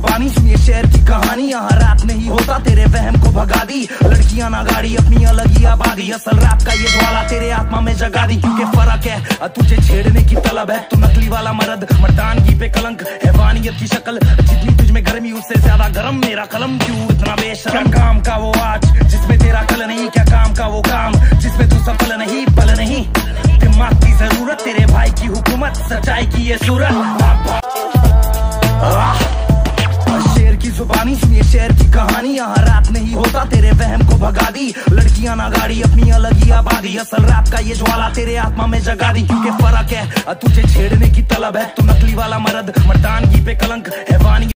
जुबानी सुनिए शेर की कहानी, यहाँ रैप नहीं होता तेरे वहम को भगा दी। लड़कियां ना गाड़ी अपनी अलग ही आबादी, असल रैप का ये ज्वाला तेरे आत्मा में जगा दी। क्योंकि फर्क है तुझे छेड़ने की तलब है, तू नकली वाला मर्द मर्दानगी पे कलंक, हैवानियत की शक्ल, जितनी तुझ में गर्मी उससे ज्यादा गर्म मेरा कलम, क्यों इतना बेशरम। काम का वो आज जिसमें तेरा कल नहीं, क्या काम का वो काम जिसमें तू सफल नहीं, बल नहीं। दिमाग की जरूरत तेरे भाई की हुकूमत, सच्चाई की ये सूरत। शेर की जुबानी सुनिए शेर की कहानी, यहाँ रैप नहीं होता तेरे वहम को भगा दी। लड़कियां ना गाड़ी अपनी अलग ही आबादी, असल रैप का ये ज्वाला तेरे आत्मा में जगा दी। क्योंकि फर्क है तुझे छेड़ने की तलब है, तू नकली वाला मर्द मर्दानगी पे कलंक, हैवानी